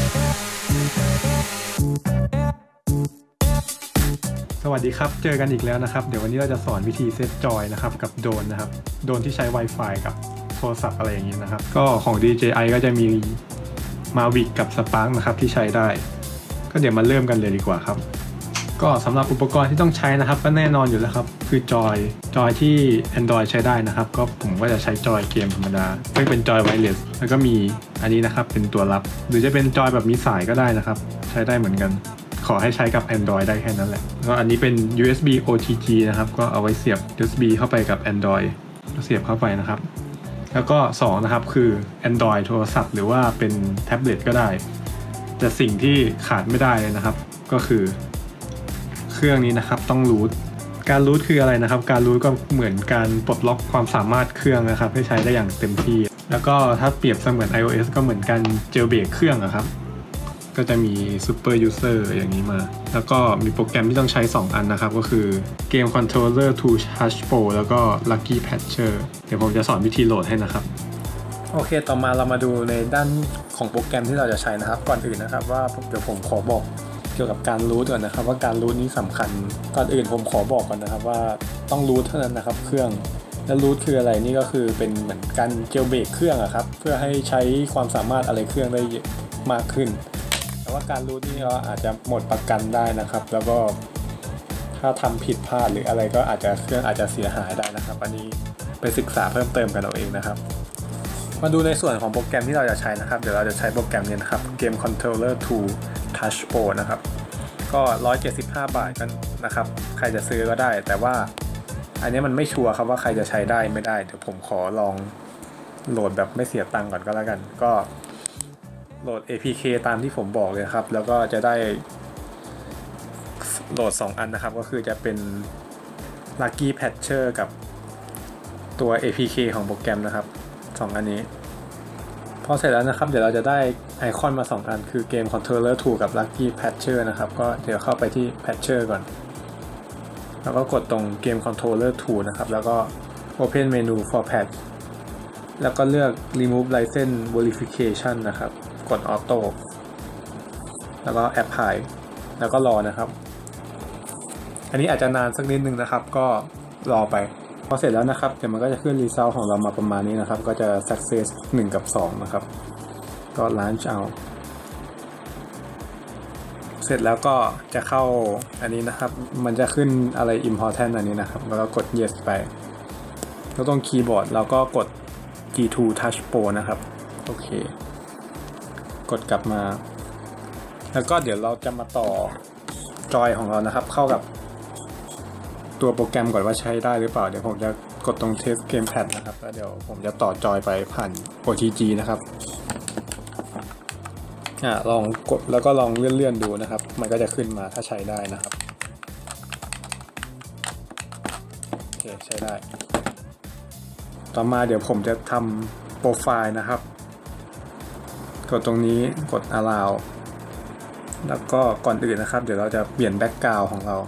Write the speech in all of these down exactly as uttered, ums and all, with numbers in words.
สวัสดีครับเจอกันอีกแล้วนะครับเดี๋ยววันนี้เราจะสอนวิธีเซตจอยนะครับกับโดรนนะครับโดรนที่ใช้ Wi-Fi กับโทรศัพท์อะไรอย่างนี้นะครับก็ของ ดี เจ ไอ ก็จะมี Mavic กับ Spark นะครับที่ใช้ได้ก็เดี๋ยวมาเริ่มกันเลยดีกว่าครับก็สำหรับอุปกรณ์ที่ต้องใช้นะครับก็แน่นอนอยู่แล้วครับคือจอยจอยที่ Android ใช้ได้นะครับก็ผมก็จะใช้จอยเกมธรรมดาซึ่งเป็นจอยไวเลสแล้วก็มีอันนี้นะครับเป็นตัวรับหรือจะเป็นจอยแบบมีสายก็ได้นะครับใช้ได้เหมือนกันขอให้ใช้กับ Android ได้แค่นั้นแหละแล้วอันนี้เป็น ยู เอส บี โอ ที จี นะครับก็เอาไว้เสียบ ยู เอส บี เข้าไปกับ Android ก็เสียบเข้าไปนะครับแล้วก็สองนะครับคือ Android โทรศัพท์หรือว่าเป็นแท็บเล็ตก็ได้แต่สิ่งที่ขาดไม่ได้เลยนะครับก็คือเครื่องนี้นะครับต้องรูทการรูทคืออะไรนะครับการรูทก็เหมือนการปลดล็อกความสามารถเครื่องนะครับให้ใช้ได้อย่างเต็มที่แล้วก็ถ้าเปรียบเสมือน iOS ก็เหมือนการเจลเบรกเครื่องนะครับก็จะมี Super User อย่างนี้มาแล้วก็มีโปรแกรมที่ต้องใช้สองอันนะครับก็คือ Game Controller to Touch Pro แล้วก็ Lucky Patcher เดี๋ยวผมจะสอนวิธีโหลดให้นะครับโอเคต่อมาเรามาดูในด้านของโปรแกรมที่เราจะใช้นะครับก่อนอื่นนะครับว่าเดี๋ยวผมขอบอกเกี่ยวกับการรูทก่อนนะครับว่าการรูทนี้สำคัญก่อนอื่นผมขอบอกก่อนนะครับว่าต้องรูทเท่านั้นนะครับเครื่องแล้วรูทคืออะไรนี่ก็คือเป็นเหมือนการเจลเบรกเครื่องอะครับเพื่อให้ใช้ความสามารถอะไรเครื่องได้มากขึ้นแต่ว่าการรูทนี่ก็อาจจะหมดประกันได้นะครับแล้วก็ถ้าทำผิดพลาดหรืออะไรก็อาจจะเครื่องอาจจะเสียหายได้นะครับอันนี้ไปศึกษาเพิ่มเติมกันเอาเองนะครับมาดูในส่วนของโปรแกรมที่เราจะใช้นะครับเดี๋ยวเราจะใช้โปรแกรมนี้นะครับ Game Controller to Touch Pro นะครับก็หนึ่งร้อยเจ็ดสิบห้าบาทกันนะครับใครจะซื้อก็ได้แต่ว่าอันนี้มันไม่ชัวร์ครับว่าใครจะใช้ได้ไม่ได้เดี๋ยวผมขอลองโหลดแบบไม่เสียตังค์ก่อนก็แล้วกันก็โหลด เอ พี เค ตามที่ผมบอกเลยครับแล้วก็จะได้โหลดสองอันนะครับก็คือจะเป็น Lucky Patcher กับตัว เอ พี เค ของโปรแกรมนะครับสองอันนี้พอเสร็จแล้วนะครับเดี๋ยวเราจะได้ไอคอนมาสองอันคือ Game Controller ทู กับ Lucky Patcher นะครับก็เดี๋ยวเข้าไปที่ Patcher ก่อนแล้วก็กดตรง Game Controller ทู นะครับแล้วก็ Open Menu for Patch แล้วก็เลือก Remove License Verification นะครับกด Auto แล้วก็ Apply แล้วก็รอนะครับอันนี้อาจจะนานสักนิดนึงนะครับก็รอไปพอเสร็จแล้วนะครับเดี๋ยวมันก็จะขึ้น Result ของเรามาประมาณนี้นะครับก็จะ Success หนึ่งกับสองนะครับก็ Launch เอาเสร็จแล้วก็จะเข้าอันนี้นะครับมันจะขึ้นอะไร Important อันนี้นะครับแล้วก็กด Yes ไปแล้วตรงคีย์บอร์ดเราก็กด จี ทู Touch Pro นะครับโอเคกดกลับมาแล้วก็เดี๋ยวเราจะมาต่อจอยของเรานะครับเข้ากับตัวโปรแกรมก่อนว่าใช้ได้หรือเปล่าเดี๋ยวผมจะกดตรง Test Gamepad นะครับแล้วเดี๋ยวผมจะต่อจอยไปผ่าน โอ ที จี นะครับอ่าลองกดแล้วก็ลองเลื่อนๆดูนะครับมันก็จะขึ้นมาถ้าใช้ได้นะครับโอเคใช้ได้ต่อมาเดี๋ยวผมจะทำโปรไฟล์นะครับกดตรงนี้กด allow แล้วก็ก่อนอื่นนะครับเดี๋ยวเราจะเปลี่ยนแบ็กกราวด์ของเรา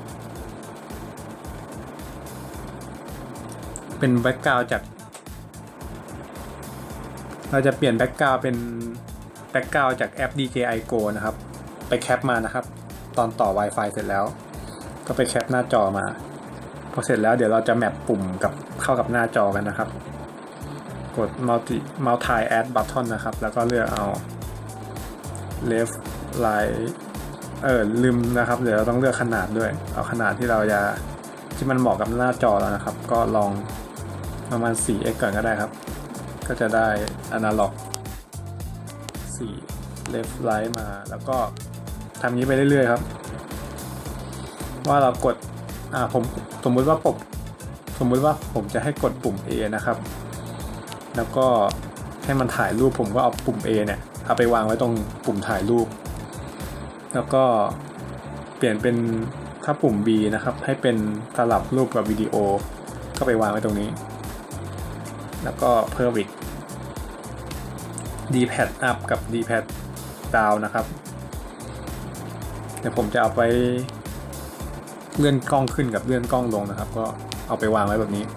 เป็นแบ็กกราวด์จากเราจะเปลี่ยนแบ็กกราวด์เป็นแบ็กกราวด์จากแอป ดี เจ ไอ Go นะครับไปแคปมานะครับตอนต่อ Wi-Fi เสร็จแล้วก็ไปแคปหน้าจอมาพอเสร็จแล้วเดี๋ยวเราจะแมปปุ่มกับเข้ากับหน้าจอกันนะครับกด multi multi add button นะครับแล้วก็เลือกเอา left right เออลืมนะครับเดี๋ยวเราต้องเลือกขนาดด้วยเอาขนาดที่เราจะที่มันเหมาะกับหน้าจอแล้วนะครับก็ลองประมาณ โฟร์เอ็กซ์ ก่อนก็ได้ครับก็จะได้ analog โฟร์ left right มาแล้วก็ทำนี้ไปเรื่อยๆครับว่าเรากดอ่าผมสมมุติว่าผมสมมุติว่าผมจะให้กดปุ่ม A นะครับแล้วก็ให้มันถ่ายรูปผมก็เอาปุ่ม A เนี่ยเอาไปวางไว้ตรงปุ่มถ่ายรูปแล้วก็เปลี่ยนเป็นถ้าปุ่ม B นะครับให้เป็นสลับรูปกับวิดีโอก็ไปวางไว้ตรงนี้แล้วก็เพิ่มอีก D-pad up กับ D-pad down นะครับเดี๋ยวผมจะเอาไปเลื่อนกล้องขึ้นกับเลื่อนกล้องลงนะครับก็เอาไปวางไว้แบบนี้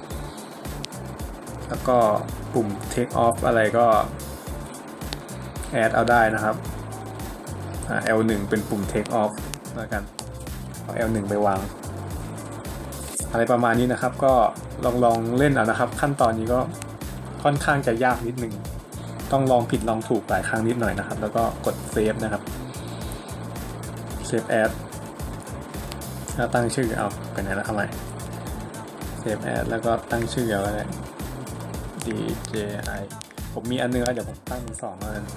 แล้วก็ปุ่ม take off อะไรก็ add เอาได้นะครับแอล หนึ่ง เป็นปุ่ม take off แล้วกันเอา แอล หนึ่ง ไปวางอะไรประมาณนี้นะครับก็ลองลองเล่นเอานะครับขั้นตอนนี้ก็ค่อนข้างจะยากนิดนึงต้องลองผิดลองถูกหลายครั้งนิดหน่อยนะครับแล้วก็กดเซฟนะครับเซฟแอดแล้วตั้งชื่อเอาไปไหนแล้วเอาใหม่เซฟแอดแล้วก็ตั้งชื่อเอาไว้ ดี เจ ไอ ผมมีอันนึงแล้วเดี๋ยวผมตั้งสองอัน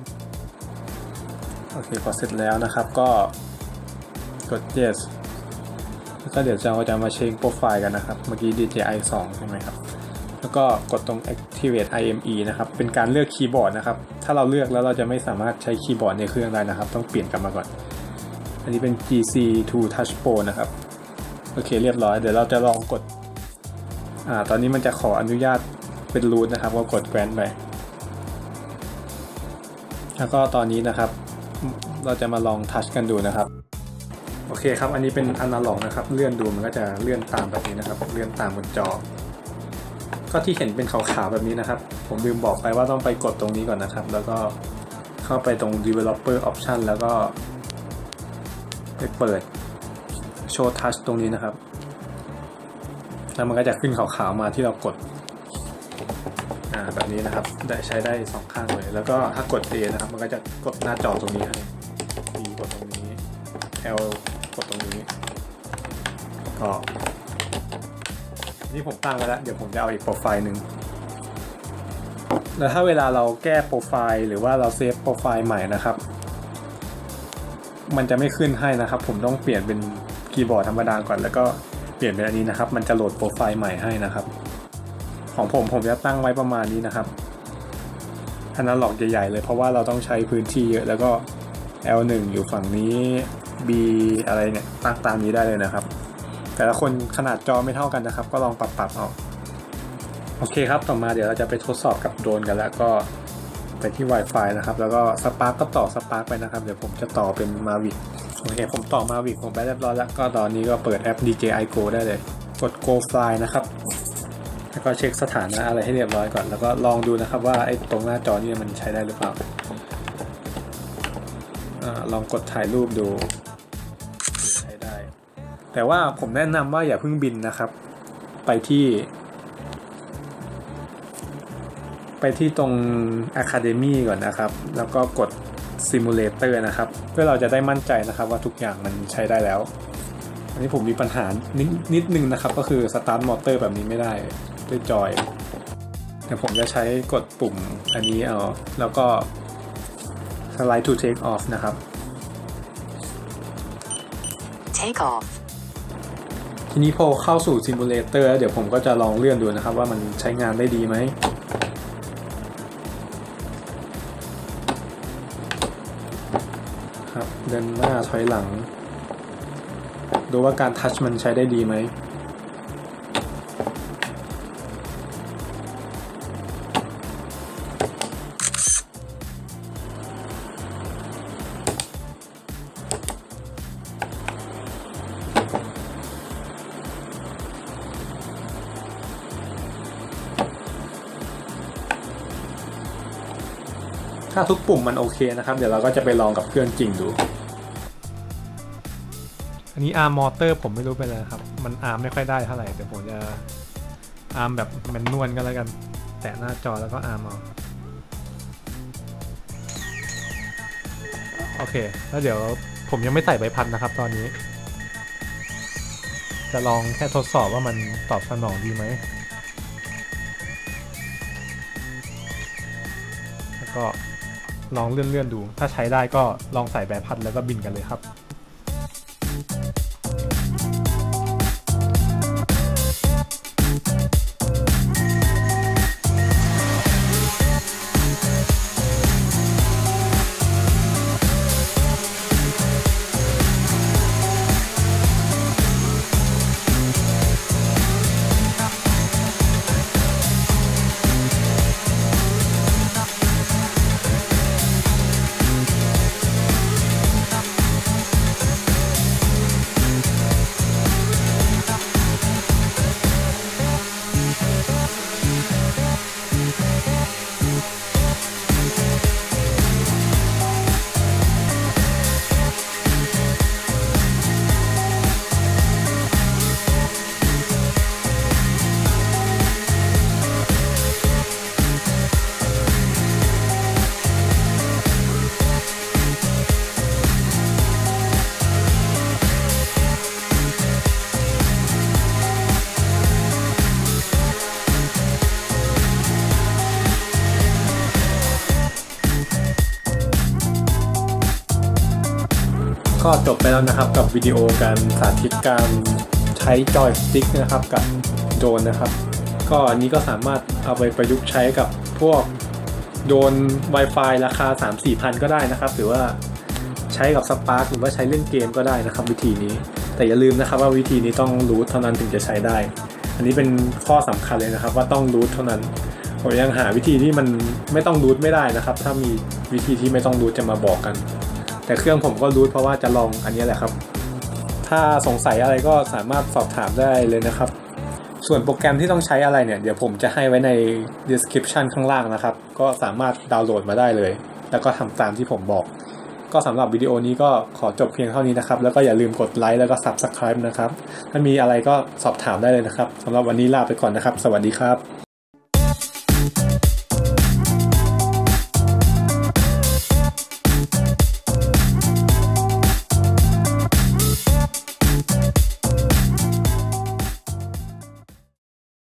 โอเคพอเสร็จแล้วนะครับก็กด yes แล้วก็เดี๋ยวเราจะมาเช็คโปรไฟล์กันนะครับเมื่อกี้ ดี เจ ไอ สองใช่ไหมครับแล้วก็กดตรง activate ไอ เอ็ม อี นะครับเป็นการเลือกคีย์บอร์ดนะครับถ้าเราเลือกแล้วเราจะไม่สามารถใช้คีย์บอร์ดในเครื่องได้นะครับต้องเปลี่ยนกลับมาก่อนอันนี้เป็น จี ซี ทู Touch Pro นะครับโอเคเรียบร้อยเดี๋ยวเราจะลองกดอ่าตอนนี้มันจะขออนุญาตเป็น root นะครับก็กด grant ไปแล้วก็ตอนนี้นะครับเราจะมาลองทัชกันดูนะครับโอเคครับอันนี้เป็นอนาล็อกนะครับเลื่อนดูมันก็จะเลื่อนตามแบบนี้นะครับเลื่อนตามบนจอก็ที่เห็นเป็นขาวๆแบบนี้นะครับผมลืมบอกไปว่าต้องไปกดตรงนี้ก่อนนะครับแล้วก็เข้าไปตรง developer option แล้วก็ไปเปิด show touch ตรงนี้นะครับแล้วมันก็จะขึ้นขาวๆมาที่เรากดอ่าแบบนี้นะครับได้ใช้ได้สองข้างเลยแล้วก็ถ้ากด A นะครับมันก็จะกดหน้าจอตรงนี้ให้ B กดตรงนี้ L กดตรงนี้ก็นี่ผมตั้งไว้แล้วเดี๋ยวผมจะเอาอีกโปรไฟล์หนึ่งแล้วถ้าเวลาเราแก้โปรไฟล์หรือว่าเราเซฟโปรไฟล์ใหม่นะครับมันจะไม่ขึ้นให้นะครับผมต้องเปลี่ยนเป็นคีย์บอร์ดธรรมดาก่อนแล้วก็เปลี่ยนเป็นอันนี้นะครับมันจะโหลดโปรไฟล์ใหม่ให้นะครับของผมผมจะตั้งไว้ประมาณนี้นะครับอนาล็อกใหญ่ๆเลยเพราะว่าเราต้องใช้พื้นที่เยอะแล้วก็ แอล หนึ่ง อยู่ฝั่งนี้ B อะไรเนี่ยตั้งตามนี้ได้เลยนะครับแต่ละคนขนาดจอไม่เท่ากันนะครับก็ลองปรับๆเอาโอเคครับต่อมาเดี๋ยวเราจะไปทดสอบกับโดรนกันแล้วก็ไปที่ Wi-Fi นะครับแล้วก็ Spark ก็ต่อ Spark ไปนะครับเดี๋ยวผมจะต่อเป็น Mavic โอเคผมต่อ Mavic ผมไปเรียบร้อยแล้วก็ตอนนี้ก็เปิดแอป ดี เจ ไอ Go ได้เลยกด Go Fly นะครับแล้วก็เช็คสถานะอะไรให้เรียบร้อยก่อนแล้วก็ลองดูนะครับว่าไอ้ตรงหน้าจอนี่มันใช้ได้หรือเปล่าลองกดถ่ายรูปดูใช้ได้แต่ว่าผมแนะนำว่าอย่าเพิ่งบินนะครับไปที่ไปที่ตรง Academy ก่อนนะครับแล้วก็กด Simulator นะครับเพื่อเราจะได้มั่นใจนะครับว่าทุกอย่างมันใช้ได้แล้วอันนี้ผมมีปัญหานิดนิดนึงนะครับก็คือ Start Motor แบบนี้ไม่ได้ด้วยจอยเดี๋ยวผมจะใช้กดปุ่มอันนี้เอาแล้วก็ Slide to take off นะครับ Take off ทีนี้พอเข้าสู่ Simulator แล้วเดี๋ยวผมก็จะลองเลื่อนดูนะครับว่ามันใช้งานได้ดีไหมครับเดินหน้าถอยหลังดูว่าการทัชมันใช้ได้ดีไหมถ้าทุกปุ่มมันโอเคนะครับเดี๋ยวเราก็จะไปลองกับเครื่องจริงดูอันนี้อาร์มมอเตอร์ผมไม่รู้เป็นอะไรครับมันอาร์มไม่ค่อยได้เท่าไหร่เดี๋ยวผมจะอาร์มแบบแมนนวลกันแล้วกันแตะหน้าจอแล้วก็อาร์มเอาโอเคแล้วเดี๋ยวผมยังไม่ใส่ใบพัดนะครับตอนนี้จะลองแค่ทดสอบว่ามันตอบสนองดีไหมแล้วก็ลองเลื่อนๆดูถ้าใช้ได้ก็ลองใส่ใบพัดแล้วก็บินกันเลยครับก็จบไปแล้วนะครับกับวิดีโอการสาธิตการใช้จอยสติ๊กนะครับกับโดรนนะครับก็อันนี้ก็สามารถเอาไปประยุกต์ใช้กับพวกโดรน Wi-Fi ราคา สามสี่พัน ก็ได้นะครับหรือว่าใช้กับ Spark หรือว่าใช้เล่นเกมก็ได้นะครับวิธีนี้แต่อย่าลืมนะครับว่าวิธีนี้ต้องรูทเท่านั้นถึงจะใช้ได้อันนี้เป็นข้อสำคัญเลยนะครับว่าต้องรูทเท่านั้นผมยังหาวิธีที่มันไม่ต้องรูทไม่ได้นะครับถ้ามีวิธีที่ไม่ต้องรูทจะมาบอกกันแต่เครื่องผมก็รูทเพราะว่าจะลองอันนี้แหละครับถ้าสงสัยอะไรก็สามารถสอบถามได้เลยนะครับส่วนโปรแกรมที่ต้องใช้อะไรเนี่ยเดี๋ยวผมจะให้ไว้ใน description ข้างล่างนะครับก็สามารถดาวน์โหลดมาได้เลยแล้วก็ทำตามที่ผมบอกก็สำหรับวิดีโอนี้ก็ขอจบเพียงเท่านี้นะครับแล้วก็อย่าลืมกดไลค์แล้วก็ Subscribe นะครับถ้ามีอะไรก็สอบถามได้เลยนะครับสำหรับวันนี้ลาไปก่อนนะครับสวัสดีครับ